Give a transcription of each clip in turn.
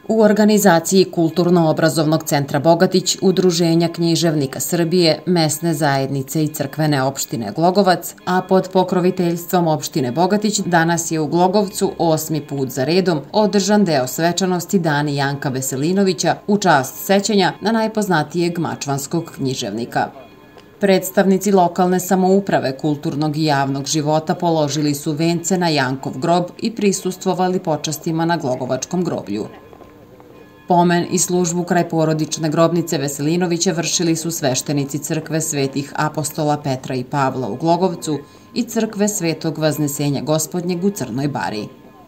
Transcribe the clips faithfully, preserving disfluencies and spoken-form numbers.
U organizaciji Kulturno-obrazovnog centra Bogatić, Udruženja književnika Srbije, mesne zajednice i crkvene opštine Glogovac, a pod pokroviteljstvom opštine Bogatić, danas je u Glogovcu osmi put za redom održan deo svečanosti Dani Janka Veselinovića u čast sećanja na najpoznatijeg mačvanskog književnika. Predstavnici lokalne samouprave, kulturnog i javnog života položili su vence na Jankov grob i prisustvovali počastima na Glogovačkom groblju. Pomen i službu kraj porodične grobnice Veselinovića vršili su sveštenici crkve svetih apostola Petra i Pavla u Glogovcu i crkve Svetog Vaznesenja Gospodnjeg u Crnoj Bari.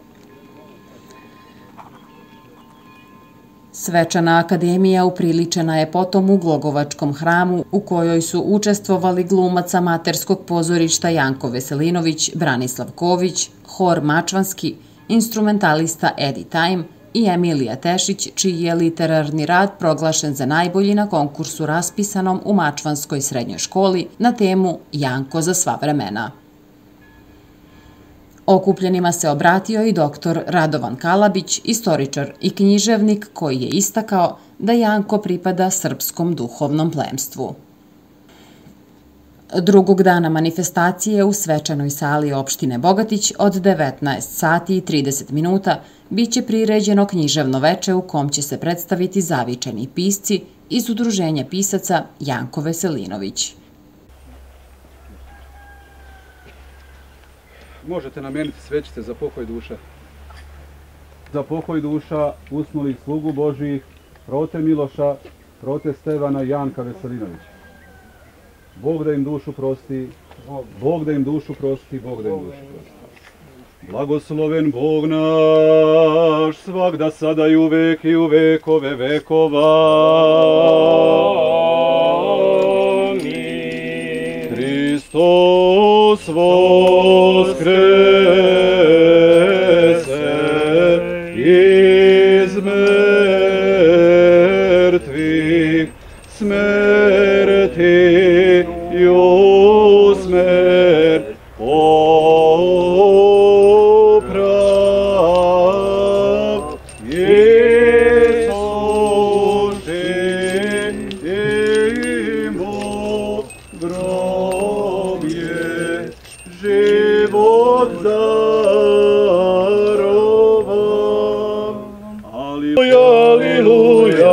Svečana akademija upriličena je potom u Glogovačkom hramu u kojoj su učestvovali glumac amaterskog pozorišta Janko Veselinović, Branislav Ković, hor Mačvanski, instrumentalista Edi Time i Emilija Tešić, čiji je literarni rad proglašen za najbolji na konkursu raspisanom u Mačvanskoj srednjoj školi na temu Janko za sva vremena. Okupljenima se obratio i doktor Radovan Kalabić, istoričar i književnik koji je istakao da Janko pripada srpskom duhovnom plemstvu. Drugog dana manifestacije u svečanoj sali opštine Bogatić od devetnaest sati i trideset minuta biće priređeno književno veče u kom će se predstaviti zavičajni pisci iz Udruženja pisaca Janko Veselinović. Možete nameniti svećice za pokoj duša. Za pokoj duša usnulih slugu Božijih, prote Miloša, prote Stevana i Janka Veselinovića. Bog da im dušu prosti, Bog da im dušu prosti, Bog da im dušu prosti. Blagosloven Bog naš, svagda sada i uvek i u vekove vekova. Amin. Hristos voskrese iz mrtvih, smrti i u smrt poprav. Isušimo grobje, život darovam. Aliluja, aliluja,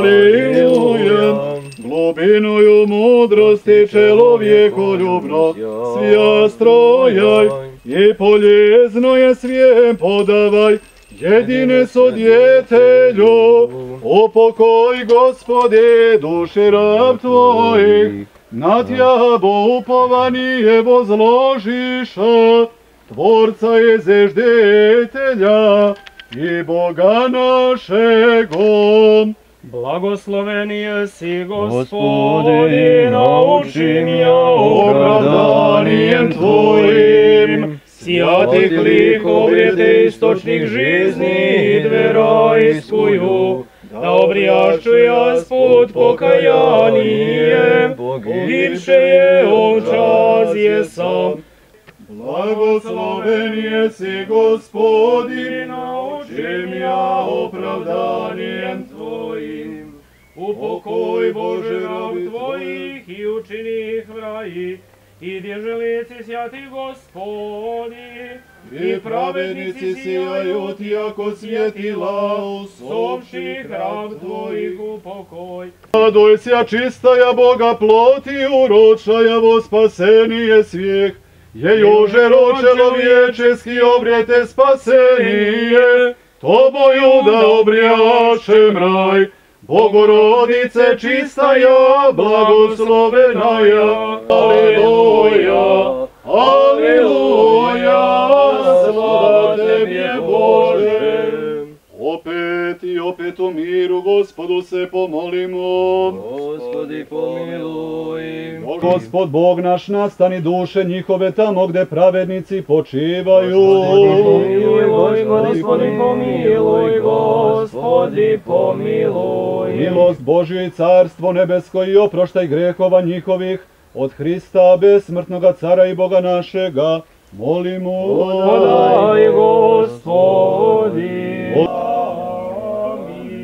aliluja. Globinою mudrosti čelovjekoljubno svija strojaj i poljezno je svijem podavaj. Jedine sodjetelju, upokoj Gospode duši rab tvojih, na tjabo upovanije vozložiša, Tvorca je zeždetelja i Boga našego. Blagosloven jesi, Gospodi, nauči mja opravdanijem Tvojim. Sjatih likove te istočnih žizni i dvera iskuju, da obrijašću jas put pokajanijem, bivše je očas jesam. Blagosloven jesi, Gospodi, nauči mja opravdanijem Tvojim. Upokoj Bože rab Tvojih i učini ih vraji, i dježelici sjati Gospodi, i pravednici sijaju ti jako svjetila, usopših rab Tvojih upokoj. Radojся čistaja Boga ploti, uročaja vo spasenije svijeh, je jože ročelo vječeski obrijete spasenije, Toboju da obrijašem raj. Bogorodice čistaja, blagoslovenaja, aleluja, aleluja, slava Tebje Bože. Opet i opet u miru Gospodu se pomolimo. Gospodi pomiluj. Gospod Bog naš, nastani duše njihove tamo gde pravednici počivaju. Gospodi pomiluj, Gospodi pomiluj, Gospodi pomiluj. Milost Božja i carstvo nebesko i oproštaj grehova njihovih, od Hrista besmrtnoga cara i Boga našega, molimo. Podaj, Gospodi. Amin.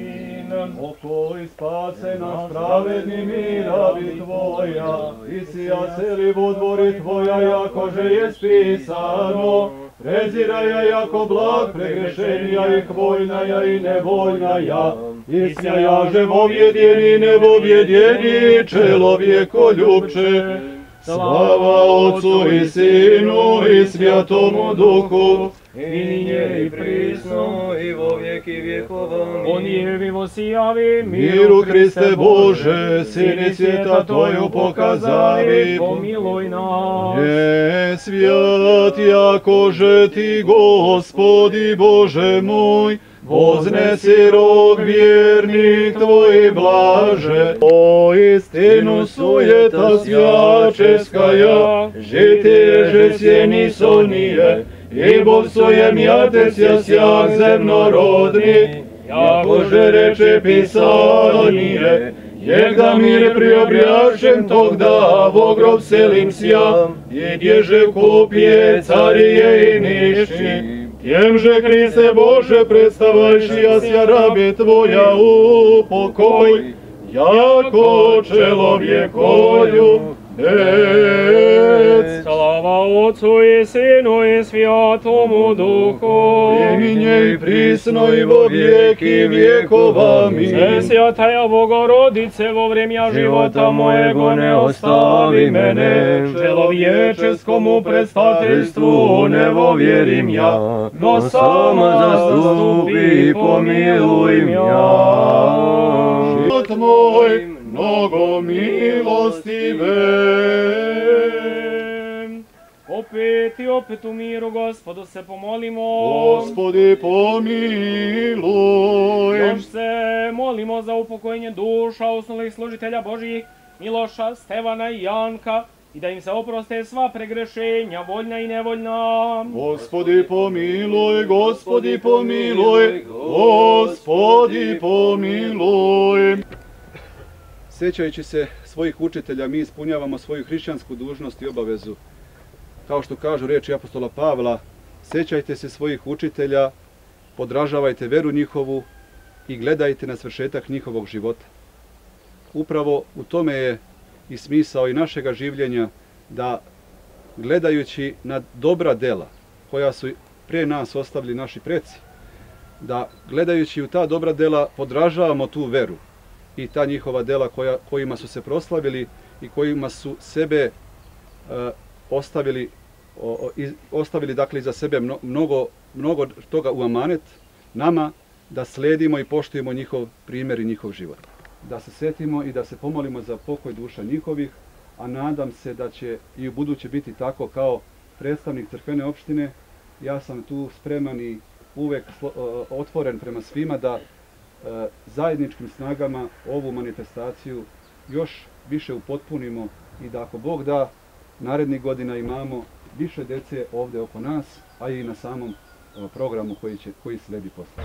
spase nas pravedni mi rabi Tvoja, i sija celi u dvori Tvoja, jakože je spisano, preziraja jako blag, pregrešenja i hvojnaja i nevoljnaja, i sjajaže vovjedjeni, nevovjedjeni, čelovjeko ljubče. Slava Otcu i Sinu i Svjatomu Duhu, i nije i prisno i vo vijeki vjekova. On je vivo sijavi, miru Hriste Bože, Sini svijeta Tvoju pokazavi, pomiluj nas. Je svijat jakože Ti, Gospodi Bože moj, voznesi rog vjernik Tvoj blaže. O istinu sujeta svjačeskaja, žitije že sjeni sonije, i Bog svojem jatesja sjak zemnorodni, jakože reče Pisanije, jegda mir priobjašem tog da vo grob selim sjam, i dježe kupje carije i nišći. Tjemže Hriste Bože predstavajši jasja rabe Tvoja u pokoj, jako čelovjekolju dec. Slava Otcu i Sinu i Svjatomu Duhu, I prisno i vo vijeki vjekova mi. Sve svjataja Bogorodice, vo vremja života mojego ne ostavi mene, čelovječeskomu predstaviteljstvu ne vovjerim ja, no sama zastupi i pomiluj mja. Život moj mnogo milostive. Opet i opet u miru Gospodu se pomolimo. Gospodi pomiluj. Još se molimo za upokojenje duša osnovnih služitelja Božjih, Miloša, Stevana i Janka, i da im se oproste sva pregrešenja, voljna i nevoljna. Gospodi pomiluj, Gospodi pomiluj, Gospodi pomiluj. Sjećajući se svojih učitelja, mi ispunjavamo svoju hrišćansku dužnost i obavezu. Kao što kažu riječi apostola Pavla, sjećajte se svojih učitelja, podražavajte veru njihovu i gledajte na svršetak njihovog života. Upravo u tome je i smisao i našega življenja, da gledajući na dobra dela koja su prije nas ostavili naši preci, da gledajući u ta dobra dela podražavamo tu veru i ta njihova dela koja, kojima su se proslavili i kojima su sebe uh, ostavili, o, iz, ostavili dakle iza sebe mno, mnogo, mnogo toga u amanet nama, da sledimo i poštujemo njihov primjer i njihov život. Da se setimo i da se pomolimo za pokoj duša njihovih, a nadam se da će i u buduće biti tako. Kao predstavnik crkvene opštine, ja sam tu spreman i uvek otvoren prema svima da zajedničkim snagama ovu manifestaciju još više upotpunimo i da ako Bog da, narednih godina imamo više dece ovdje oko nas, a i na samom programu koji, će, koji sledi posle.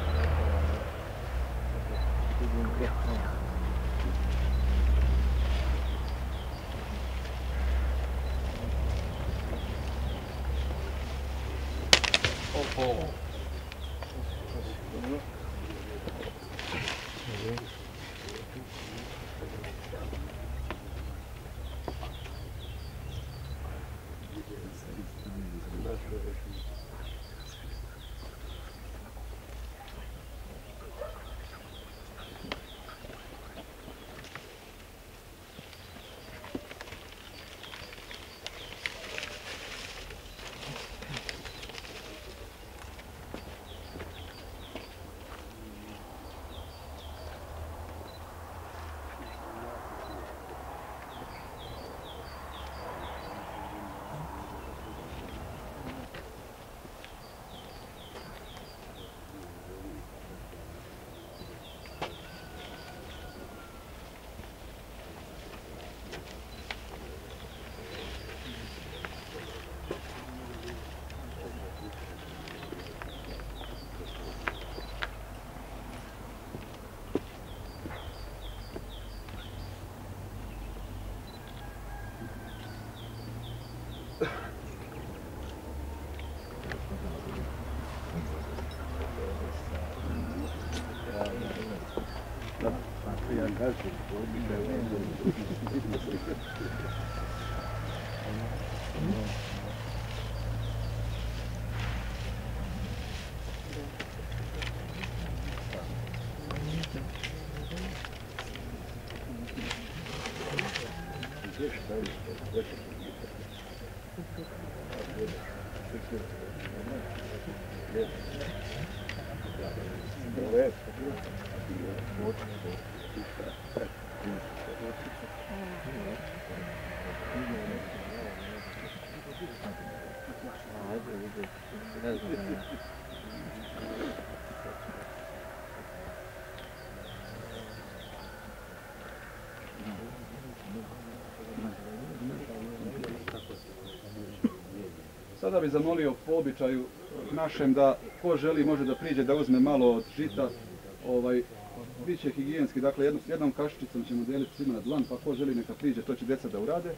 Sada bih zamolio po običaju našem da ko želi može da priđe da uzme malo od žita. Biće higijenski, dakle jednom kašičicom ćemo deliti svima na dlan, pa ko želi neka priđe, to će deca da urade.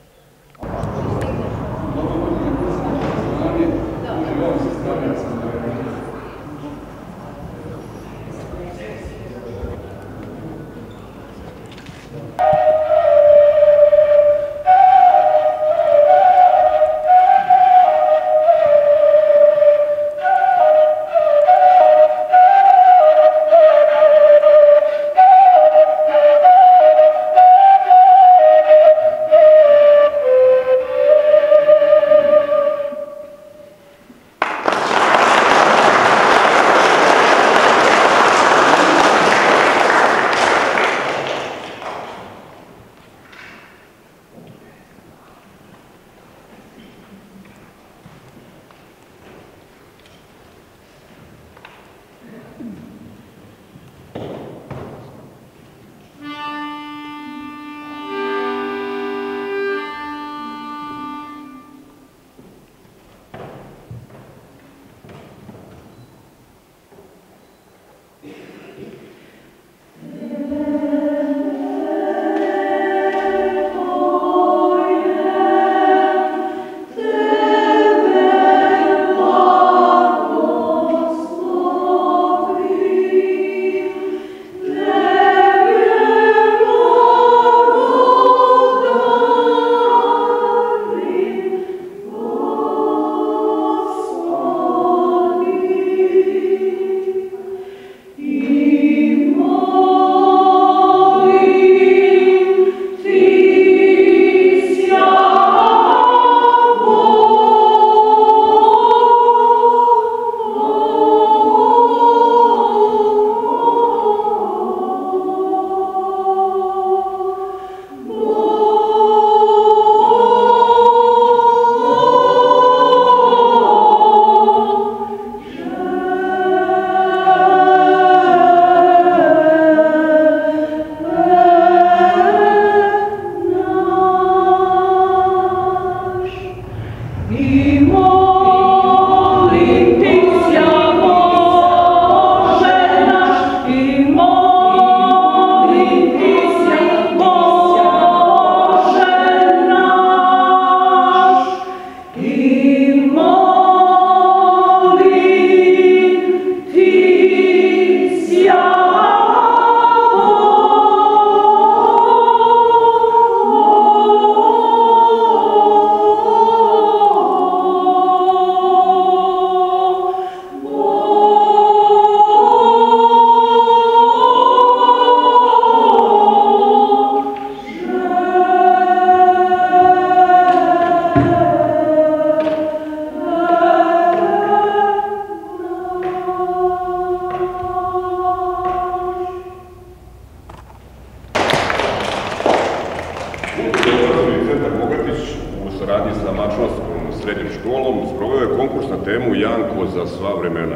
srednjom školom sproveo je konkurs na temu Janko za sva vremena.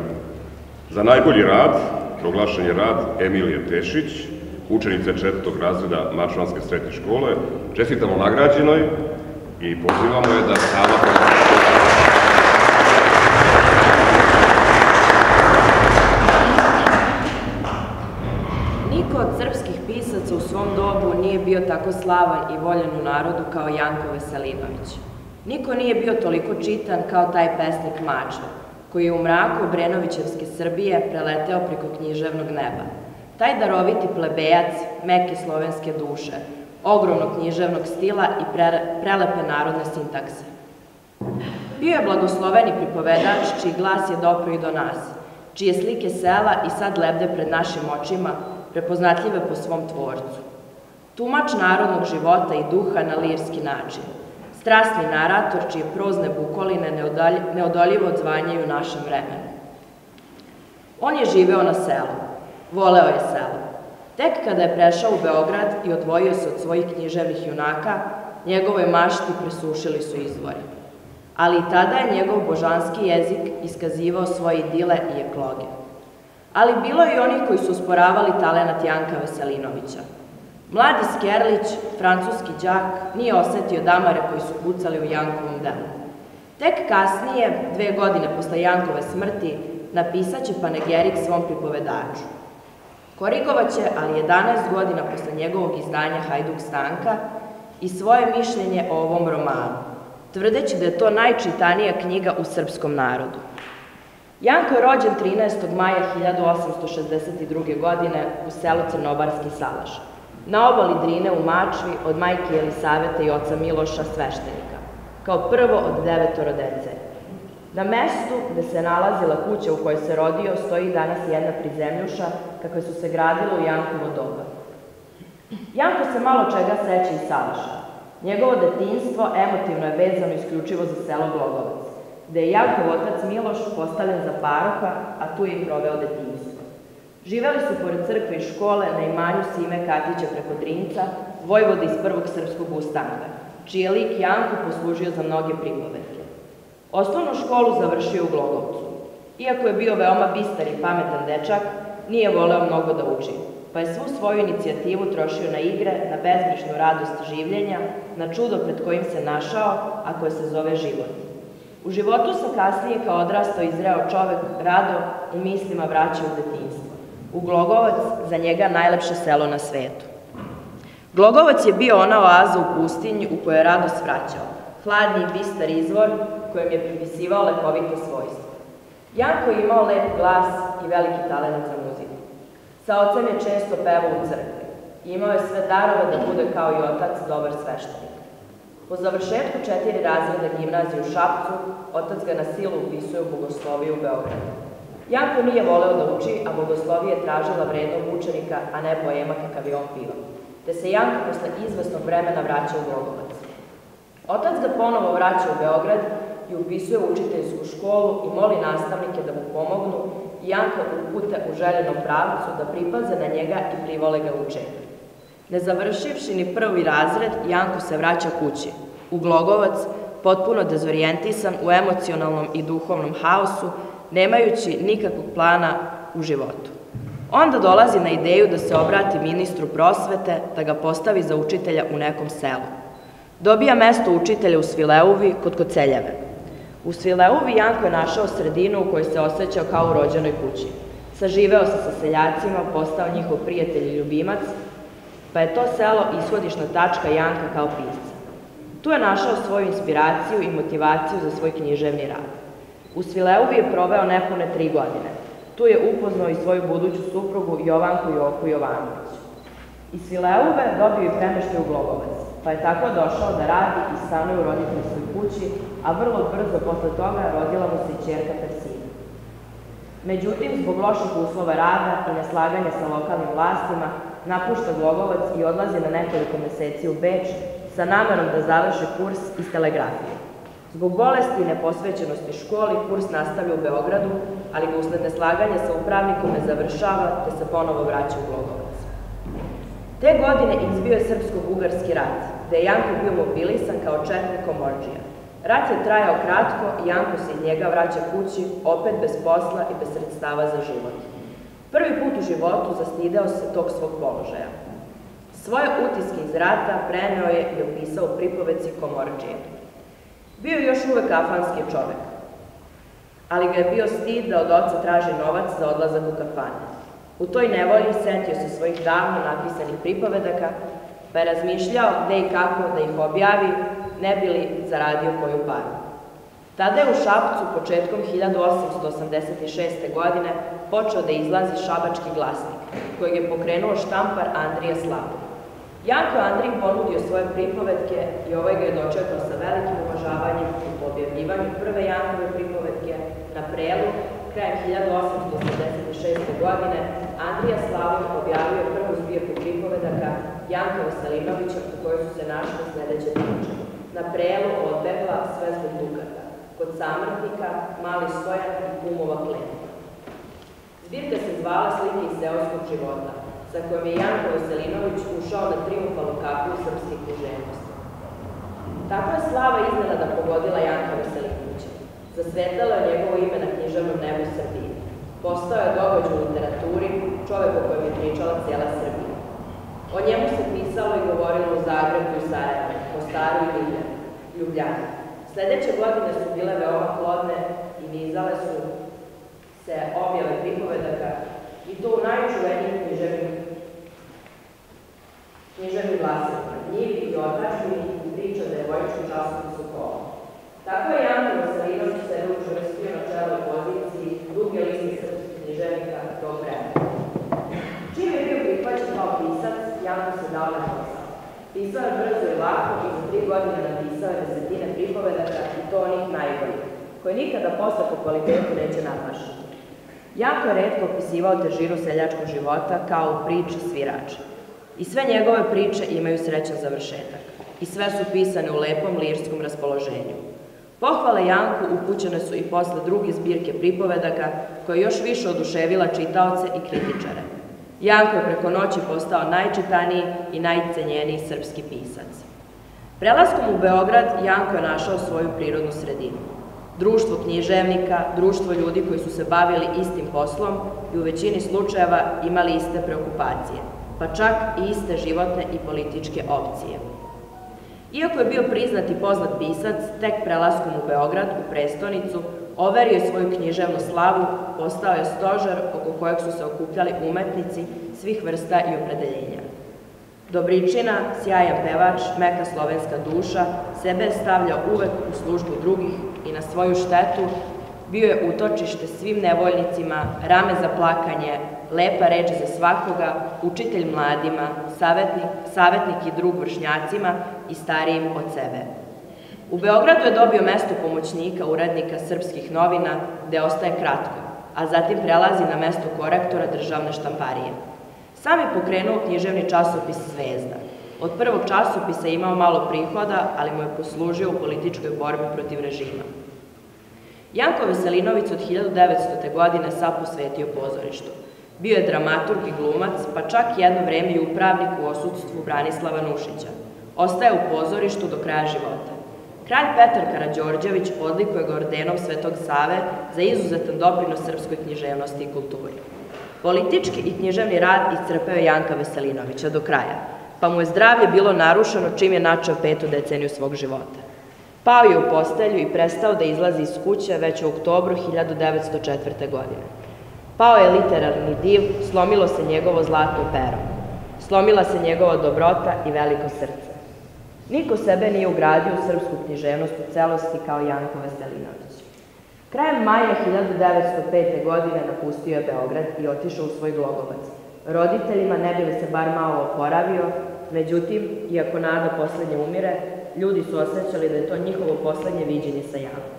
Za najbolji rad proglašen je rad Emilije Tešić, učenice četvrtog razreda Mačvanske srednje škole. Čestitamo nagrađenoj i pozivamo je da sama Niko od srpskih pisaca u svom dobu nije bio tako slavan i voljen u narodu kao Janko Veselinović. Niko nije bio toliko čitan kao taj pesnik Mačva, koji je u mraku Obrenovićevske Srbije preleteo preko književnog neba. Taj daroviti plebejac, meke slovenske duše, ogromnog književnog stila i prelepe narodne sintakse. Bio je blagosloveni pripovedač, čiji glas je dopro i do nas, čije slike sela i sad lebde pred našim očima, prepoznatljive po svom tvorcu. Tumač narodnog života i duha na lirski način, strasni narator čije prozne bukoline neodoljivo odzvanjaju u našem vremenu. On je živeo na selu, voleo je selo. Tek kada je prešao u Beograd i odvojio se od svojih književnih junaka, njegovoj mašti presušili su izvori. Ali i tada je njegov božanski jezik iskazivao svoje idile i ekloge. Ali bilo je i onih koji su usporavali talenat Janka Veselinovića. Mladi Skerlić, francuski đak, nije osetio damare koji su pucali u Jankovom delu. Tek kasnije, dve godine posle Jankove smrti, napisat će panegerik svom pripovedaču. Korigovaće, ali jedanaest godina posle njegovog izdanja Hajduk Stanka, i svoje mišljenje o ovom romanu, tvrdeći da je to najčitanija knjiga u srpskom narodu. Janko je rođen trinaestog maja hiljadu osamsto šezdeset druge. godine u selu Crnobarski Salaš, na obali Drine u Mačvi od majke Jelisavete i oca Miloša sveštenika, kao prvo od devetoro dece. Na mestu gde se nalazila kuća u kojoj se rodio stoji danas jedna prizemljuša kakve su se gradile u Jankovo doba. Janko se malo čega seća iz Salaša. Njegovo detinjstvo emotivno je vezano isključivo za selo Glogovac, gde je Jankov otac Miloš postavljen za paroha, a tu je i proveo detinjstvo. Živeli su pored crkve i škole na imanju Sime Katića preko Drinca, vojvode iz prvog srpskog ustanka, čiji je lik Janko poslužio za mnoge pripovetke. Osnovnu školu završio u Glogovcu. Iako je bio veoma bistar i pametan dečak, nije voleo mnogo da uči, pa je svu svoju inicijativu trošio na igre, na bezbrižnu radost življenja, na čudo pred kojim se našao, a koje se zove život. U životu se kasnije kao odrastao i zreo čovek rado u mislima vraćao u detinjstvo. U Glogovac, za njega najlepše selo na svetu. Glogovac je bio ona oaza u pustinji u kojoj je radost vraćao, hladni i bistar izvor kojem je pripisivao lekovite svojstva. Janko je imao lep glas i veliki talent za muziku. Sa ocem je često pevao u crkvi. Imao je sve darove da bude kao i otac dobar sveštenik. Po završetku četiri razreda gimnazije u Šapcu, otac ga na silu upisuje u bogosloviju u Beogradu. Janko nije voleo da uči, a bogoslovije je tražila vrednog učenika, a ne boema kakav je on pivao, te se Janko posle izvesnog vremena vraća u Glogovac. Otac ga ponovo vraća u Beograd i upisuje u učiteljsku školu i moli nastavnike da mu pomognu i Janka upute u željenom pravcu da pripaze na njega i privole ga učenju. Ne završivši ni prvi razred, Janko se vraća kući, u Glogovac, potpuno dezorijentisan u emocionalnom i duhovnom haosu, nemajući nikakvog plana u životu. Onda dolazi na ideju da se obrati ministru prosvete, da ga postavi za učitelja u nekom selu. Dobija mesto učitelja u Svileuvi kod Koceljeve. U Svileuvi Janko je našao sredinu u kojoj se osjećao kao u rođenoj kući. Saživeo se sa seljacima, postao njihov prijatelj i ljubimac, pa je to selo ishodišna tačka Janka kao pisca. Tu je našao svoju inspiraciju i motivaciju za svoj književni rad. U Svileuvi je proveo nepune tri godine. Tu je upoznao i svoju buduću suprugu Jovanku Joku Jovanović. Iz Svileuve dobio i premeštaj u Glogovac, pa je tako došao da radi i stanuje u roditeljskoj kući, a vrlo brzo posle toga rodila mu se i ćerka Persina. Međutim, zbog loših uslova rada i neslaganja sa lokalnim vlastima, napušta Glogovac i odlazi na nekoliko meseci u Beč sa namerom da završi kurs iz telegrafije. Zbog bolesti i neposvećenosti školi, kurs nastavlja u Beogradu, ali ga usled neslaganja sa upravnikom ne završava, te se ponovo vraća u Glogovac. Te godine izbio je Srpsko-Bugarski rat, gde je Janko bio mobilisan kao četnik komorđija. Rat je trajao kratko i Janko se iz njega vraća kući, opet bez posla i bez sredstava za život. Prvi put u životu zastideo se tog svog položaja. Svoje utiske iz rata preneo je i opisao u pripovedci Komorđije. Bio je još uvek kafanski čovek, ali ga je bio stid da od oca traži novac za odlazak u kafane. U toj nevolji setio se svojih davno napisanih pripovedaka, pa je razmišljao gde i kako da ih objavi, ne bi li zaradio koju paru. Tada je u Šapcu početkom hiljadu osamsto osamdeset šeste. godine počeo da izlazi Šabački glasnik, kojeg je pokrenuo štampar Andrija Slavov. Janko Andrij ponudio svoje pripovetke i ovaj ga je dočekao sa velikim uvažavanjem u objavljivanju prve Jankove pripovetke na Prelu. Krajem hiljadu osamsto osamdeset šeste. godine Andrija Slavov objavio prvu zbirku pripovedaka Janka Veselinovića, u kojoj su se našle sledeće priče. Na Prelu odbegla, sve zbog Dukata, Kod samrtnika, Mali Stojan i Kumova kletva. Zbirka se zvala Slike iz seoskog života, sa kojom je Janko Veselinović ušao na triumfalnu kapiju srpske književnosti. Tako je slava iznenada pogodila Janka Veselinovića. Zasvetalo je njegovo ime na književnom nebu Srbije. Postao je događaj u literaturi, čovek o kojem je pričala cijela Srbija. O njemu se pisalo i govorilo u Zagrebu i Sarajevu, Mostaru i Ljubljani. Sledeće godine su bile veoma plodne i nizale su se objave pripovedaka i to u najčuvenijim književnim glasovima, Njivi i Otadžbini i priča o devojčkom časopisu Kola. Tako je Janko Veselinović sebe učvrstio na čeloj poziciji duge liste srpskih književnika tog vremena. Čim je bio prihvaćen kao pisac, Janko se dao na posao. Pisao je brzo i lako i za tri godine napisao je desetine pripovedaka i to onih najboljih, koje nikada posle po kvalitetu neće nadmašiti. Janko je retko opisivao težinu seljačkog života kao u priči Svirač. I sve njegove priče imaju srećan završetak. I sve su pisane u lepom lirskom raspoloženju. Pohvale Janku upućene su i posle druge zbirke pripovedaka, koja je još više oduševila čitaoce i kritičare. Janko je preko noći postao najčitaniji i najcenjeniji srpski pisac. Prelaskom u Beograd, Janko je našao svoju prirodnu sredinu. Društvo književnika, društvo ljudi koji su se bavili istim poslom i u većini slučajeva imali iste preokupacije, pa čak i iste životne i političke opcije. Iako je bio priznat i poznat pisac, tek prelaskom u Beograd, u prestonicu, overio je svoju književnu slavu, postao je stožer oko kojeg su se okupljali umetnici svih vrsta i opredeljenja. Dobričina, sjajan pevač, meka slovenska duša, sebe je stavljao uvek u službu drugih i na svoju štetu bio je utočište svim nevoljnicima, rame za plakanje, lepa reč za svakoga, učitelj mladima, savjetnik, savjetnik i drug vršnjacima i starijim od sebe. U Beogradu je dobio mesto pomoćnika urednika srpskih novina, gde ostaje kratko, a zatim prelazi na mesto korektora državne štamparije. Sam je pokrenuo književni časopis Zvezda. Od prvog časopisa je imao malo prihoda, ali mu je poslužio u političkoj borbi protiv režima. Janko Veselinović od hiljadu devetstote. godine sav posvetio pozorištu. Bio je dramaturg i glumac, pa čak jedno vreme i upravnik u odsustvu Branislava Nušića. Ostaje u pozorištu do kraja života. Kralj Petar Karađorđević odlikuje ga ordenom Svetog Save za izuzetan doprinos srpskoj književnosti i kulturi. Politički i književni rad iscrpeo je Janka Veselinovića do kraja, pa mu je zdravlje bilo narušeno čim je načeo petu deceniju svog života. Pao je u postelju i prestao da izlazi iz kuće već u oktobru hiljadu devetsto četvrte. godine. Pao je literarni div, slomilo se njegovo zlatno pero. Slomila se njegova dobrota i veliko srce. Niko sebe nije ugradio u srpsku književnost u celosti kao Janko Veselinović. Krajem maja hiljadu devetsto pete. godine napustio je Beograd i otišao u svoj Glogovac. Roditeljima ne bi li se bar malo oporavio, međutim, iako nada poslednje umire, ljudi su osjećali da je to njihovo poslednje viđenje sa Jankom.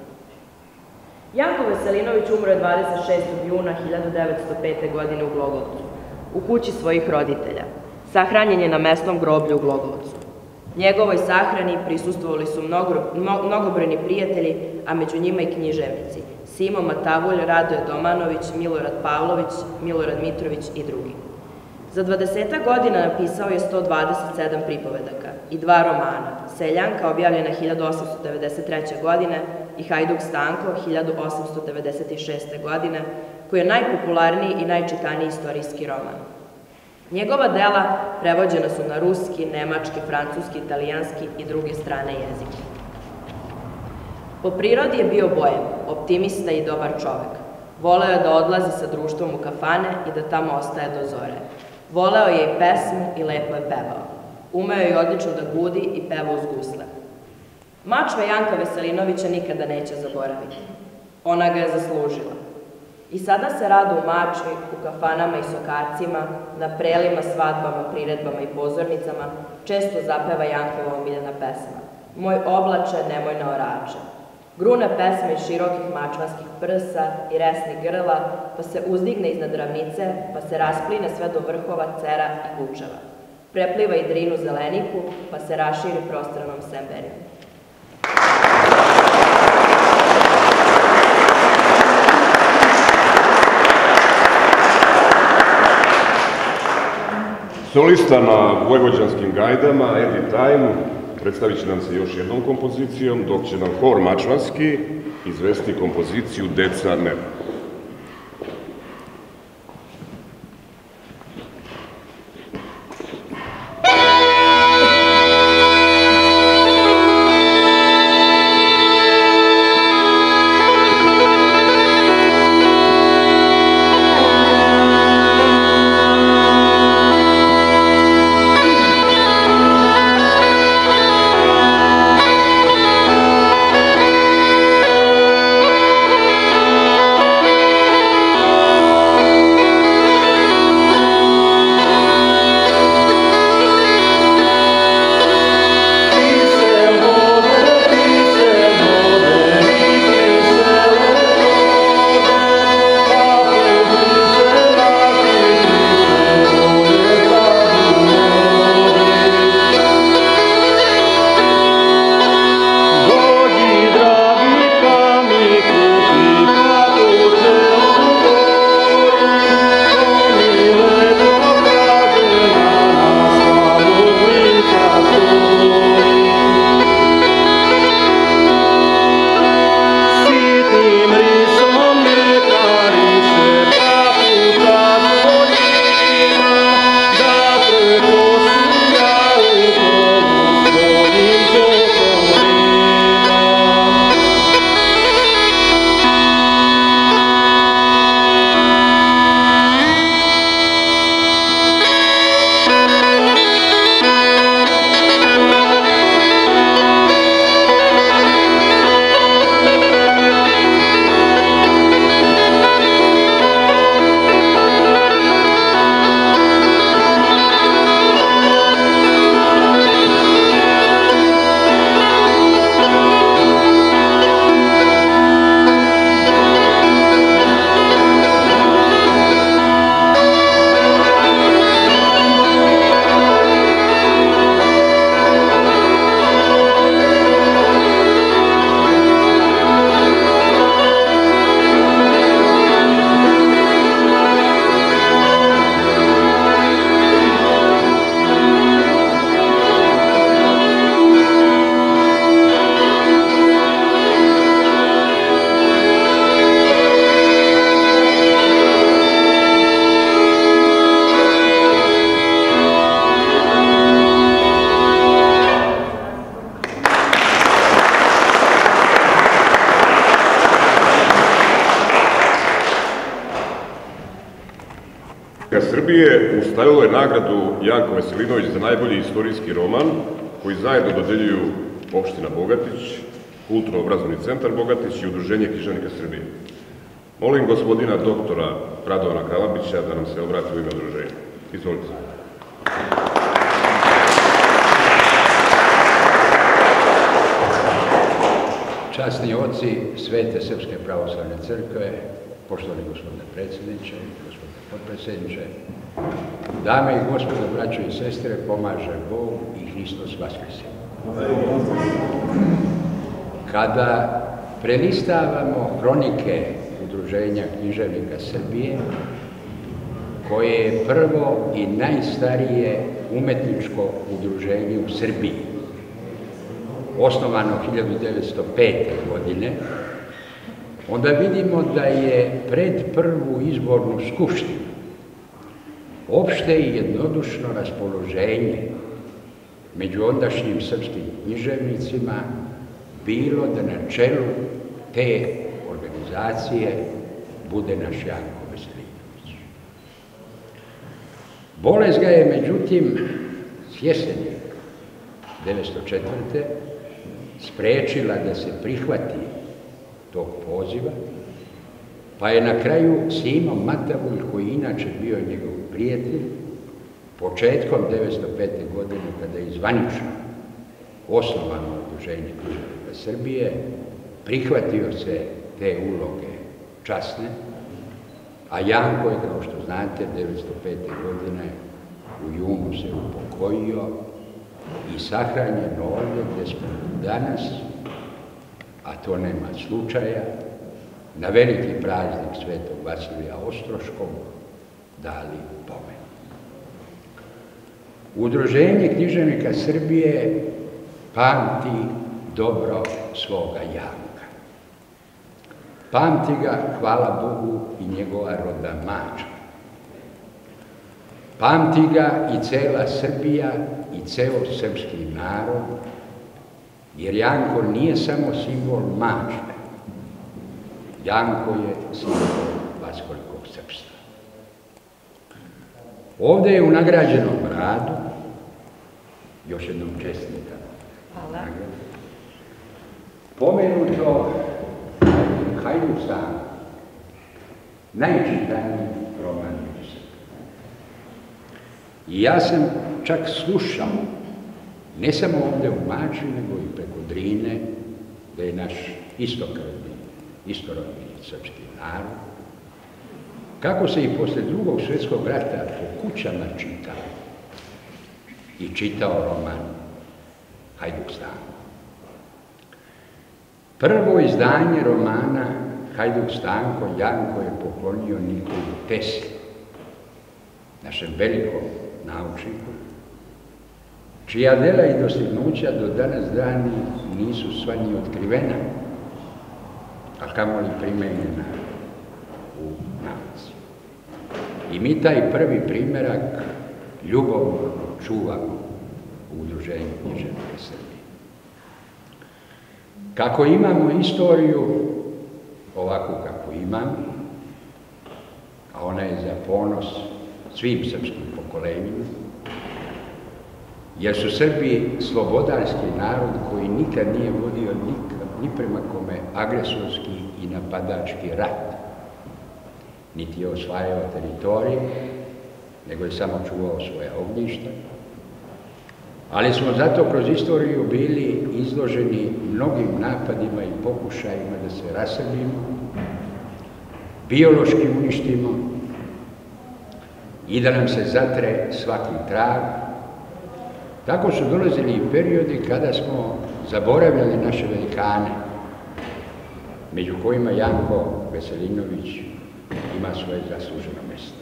Janko Veselinović umro je dvadeset šestog juna hiljadu devetsto pete. godine u Glogovcu, u kući svojih roditelja. Sahranjen je na mesnom groblju u Glogovcu. Njegovoj sahrani prisustvovali su mnogobrojni prijatelji, a među njima i književnici: Simo Matavulj, Radoje Domanović, Milorad Pavlović, Milorad Mitrović i drugi. Za dvadesetak godina napisao je sto dvadeset sedam pripovedaka i dva romana: Seljanka, objavljena hiljadu osamsto devedeset treće. godine, i Hajduk Stanko, hiljadu osamsto devedeset šeste. godine, koji je najpopularniji i najčitaniji istorijski roman. Njegova dela prevođena su na ruski, nemački, francuski, italijanski i druge strane jezike. Po prirodi je bio bojem, optimista i dobar čovek. Voleo je da odlazi sa društvom u kafane i da tamo ostaje do zore. Voleo je i pesmu i lepo je pevao. Umeo je odlično da gudi i peva uz gusle. Mačva Janka Veselinovića nikada neće zaboraviti. Ona ga je zaslužila. I sada se rado u Mačvi, u kafanama i sokarcima, na prelima, svadbama, priredbama i pozornicama često zapeva Jankova omiljena pesma. Moj oblače, nemoj na orače. Grune pesma iz širokih mačvanskih prsa i resnih grla, pa se uzdigne iznad ravnice, pa se raspline sve do vrhova Cera i Gučeva. Prepliva i Drinu Zeleniku, pa se raširi prostranom Semberijom. Solista na vojvođanskim gajdama, Edi Time, predstavit će nam se još jednom kompozicijom, dok će nam hor mačvanski izvesti kompoziciju Deca neba. Srbije ustavilo je nagradu Janko Veselinović za najbolji istorijski roman, koji zajedno dodeljuju opština Bogatić, Kulturno-obrazovni centar Bogatić i Udruženje književnika Srbije. Molim gospodina doktora Radovana Kalabića da nam se obrati u ime udruženja. Izvolite. Časni oci Svete Srpske pravoslavne crkve, poštovani gospodine predsjedniče, gospodine potpredsjedniče, dame i gospodo, braćo i sestre, pomaže Bog i Hristos vaskrse. Kada prelistavamo hronike Udruženja književnika Srbije, koje je prvo i najstarije umetničko udruženje u Srbiji, osnovano hiljadu devetsto pete. godine, onda vidimo da je pred prvu izbornu skupštinu opšte i jednodušno raspoloženje među ondašnjim srpskim književnicima bilo da na čelu te organizacije bude naš Janko Veselinović. Bolest ga je, međutim, s jeseni devetsto četvrte sprečila da se prihvati tog poziva, pa je na kraju Simo Matavulj, koji inače bio njegov prijatelj, početkom devetsto pete. godine, kada je zvanično osnovano Udruženje književnika Srbije, prihvatio se te uloge časne, a Janko je, kao što znate, devetsto pete. godine u junu se upokojio i sahranjen ovdje gdje smo danas, a to nema slučaja, na veliki praznik Svetog Vasilija Ostroškog dali pomen. Udruženje književnika Srbije pamti dobro svoga Janka. Pamti ga, hvala Bogu, i njegova roda Mača. Pamti ga i cela Srbija i ceo srpski narod, jer Janko nije samo simbol Mačve. Janko je simbol vaskolikog srpstva. Ovdje je u nagrađenom radu, još jednom čestitam, Hvala. pomenuto Hajduk-Stanko, najčitaniji roman u Srbiji. I ja sam čak slušao, ne samo ovdje u Mačvi, nego i preko Drine, da je naš istokrvni, istorodni srpski narod, kako se i posle drugog svjetskog rata po kućama čitao i čitao roman Hajduk-Stanko. Prvo izdanje romana Hajduk-Stanko Janko je poklonio Nikoli Tesli, našem velikom naučniku, čija dela i dostignuća do danas dani nisu sva ni otkrivena, a kamoli primenjena u nauci. I mi taj prvi primjerak ljubomorno čuvamo u Udruženju književnika Srbije. Kako imamo istoriju ovakvu kako imamo, a ona je za ponos svim srpskim pokolenjima, jer su Srbi slobodarski narod koji nikad nije vodio nikad, ni prema kome agresorski i napadački rat. Niti je osvajao teritorije, nego je samo čuvao svoja ognjišta. Ali smo zato kroz istoriju bili izloženi mnogim napadima i pokušajima da se raselimo, biološki uništimo i da nam se zatre svaki trag. Tako su dolazili i periodi kada smo zaboravljali naše velikane, među kojima Janko Veselinović ima svoje zasluženo mjesto.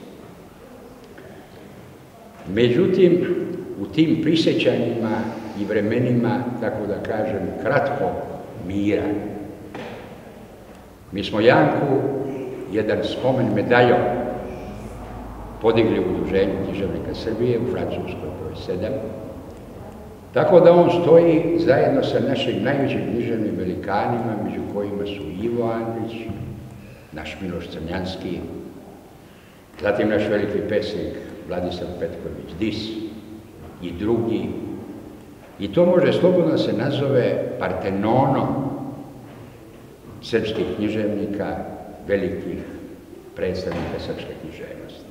Međutim, u tim prisjećanjima i vremenima, tako da kažem, kratko mira, mi smo Janku jedan spomen medaljon podigli u Udruženju književnika Srbije u Francuskoj broj sedam, tako da on stoji zajedno sa našim najvećim književnim velikanima, među kojima su Ivo Andrić, naš Miloš Crnjanski, zatim naš veliki pesnik Vladislav Petković Dis i drugi. I to može slobodno se nazove Partenonom srpskih književnika, velikih predstavnika srpske književnosti.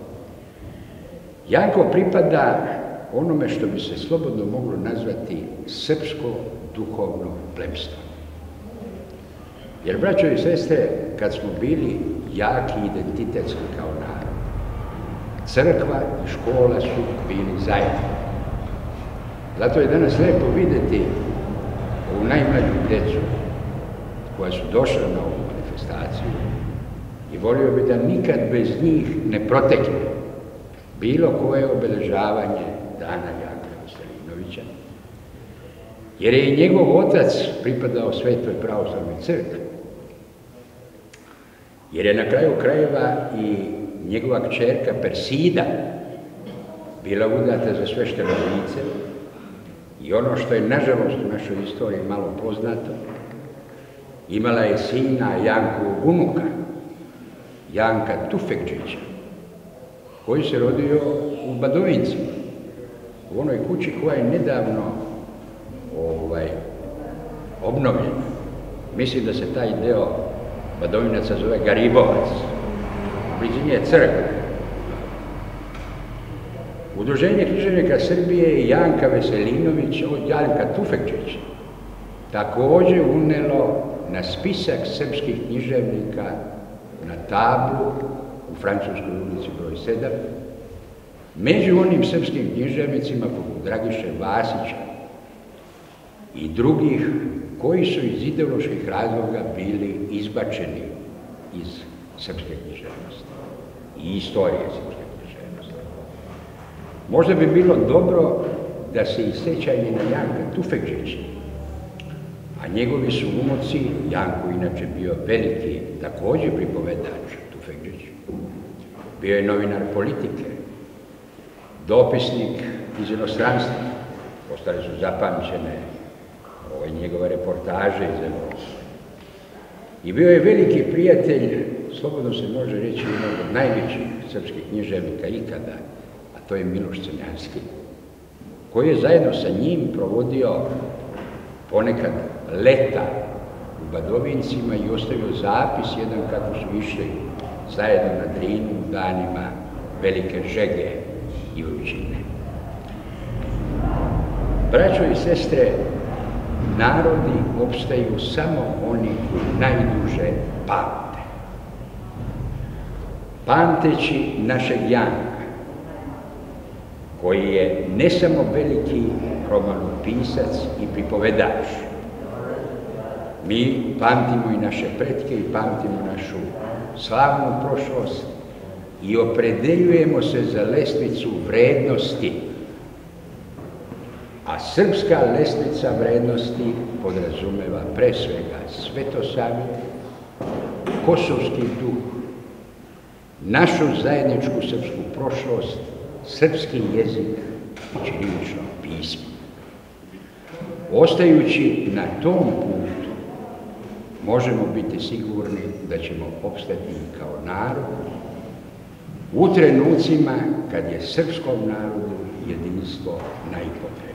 Janko pripada onome što bi se slobodno moglo nazvati srpsko duhovno plemstvo. Jer, braćo i sestre, kad smo bili jaki identitetski kao narod, crkva i škola su bili zajedno. Zato je danas lijepo vidjeti ovu najmlađu djecu koja su došla na ovu manifestaciju i volio bi da nikad bez njih ne protekne bilo koje obeležavanje dana Janka Veselinovića, jer je i njegov otac pripadao Svetoj pravoslavnoj crkvi, jer je na kraju krajeva i njegova kćerka Persida bila udata za svešteno lice i ono što je nažalost u našoj istoriji malo poznato, imala je sina Jankovog unuka, Janka Tufekčića, koji se rodio u Badovincima, u onoj kući koja je nedavno ovaj, obnovljena. Mislim da se taj deo Badovinaca zove Garibovac. U blizini je crkva. Udruženje književnika Srbije i Janka Veselinović od Janka Tufekčića također unelo na spisak srpskih književnika na tablu u Francuskoj ulici broj sedam, među onim srpskim književnicima poput Dragiše Vasića i drugih koji su iz ideoloških razloga bili izbačeni iz srpske književnosti i istorije srpske književnosti. Možda bi bilo dobro da se i sećanje na Janka Tufekčića, a njegovi su unuci, Janko inače bio veliki, također pripovedač Tufekčić, bio je novinar Politike, dopisnik iz inostranstva, ostale su zapamćene ove njegove reportaže iz Evrope. I bio je veliki prijatelj, slobodno se može reći, jednog od najvećih srpskih književnika ikada, a to je Miloš Crnjanski, koji je zajedno sa njim provodio ponekad leta u Badovincima i ostavio zapis jedan kako su išli zajedno na Drinu u danima velike žege i vrućine. Braćo i sestre, narodi opstaju samo oni koji najduže pamte. Pamteći našeg Janka, koji je ne samo veliki romanopisac i pripovedač. Mi pamtimo i naše pretke i pamtimo našu slavnu prošlost i opredeljujemo se za lestvicu vrednosti. A srpska lestvica vrednosti podrazumeva pre svega svetosavlje, kosovski duh, našu zajedničku srpsku prošlost, srpski jezik i ćirilično pismo. Ostajući na tom putu, možemo biti sigurni da ćemo opstati kao narod u trenucima kad je srpskom narodu jedinstvo najpotrebnije.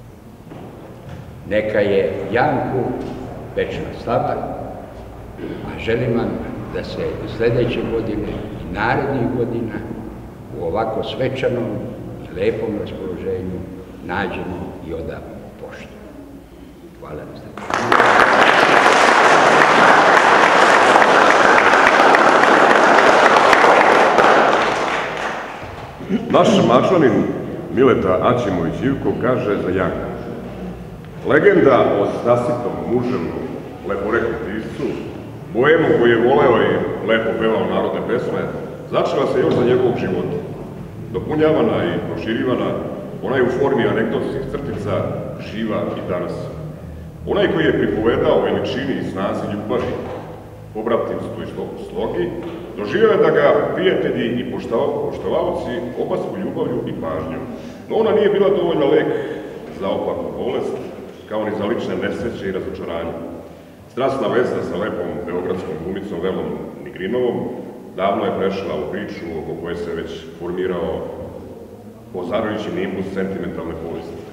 Neka je Janku večna slava, a želim vam da se sljedeće godine i narednih godina u ovako svečanom i lepom raspoloženju nađemo i odamo poštu. Hvala na strpljenju. Naš Mačvanin Mileta Aćimović Ivko kaže za Janka: legenda o Stasitom muževnom, leporekom piscu, boemu koji je voleo i lepo pevao narodne pesme, začela se još za njegovog života. Dopunjavana i proširivana, ona je u formi anegdotskih crtica živa i danas. Onaj koji je pripovedao o veličini i snazi ljubavi, pobratimstvu i slogi, doživio je da ga prijatelji i poštovaoci obasku ljubavlju i pažnju. No ona nije bila dovoljna lek za opaknu bolest, kao ni za lične nesreće i razočaranje. Strasna veza sa lepom beogradskom glumicom Velom Nigrinovom davno je prešla u priču oko koje se već formirao pozarujući nimbus sentimentalne povesti.